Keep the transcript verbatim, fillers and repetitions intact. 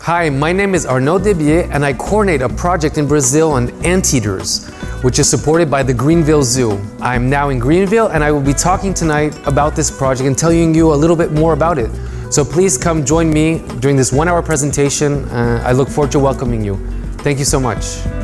Hi, my name is Armadillo and I coordinate a project in Brazil on anteaters, which is supported by the Greenville Zoo. I'm now in Greenville and I will be talking tonight about this project and telling you a little bit more about it. So please come join me during this one hour presentation. Uh, I look forward to welcoming you. Thank you so much.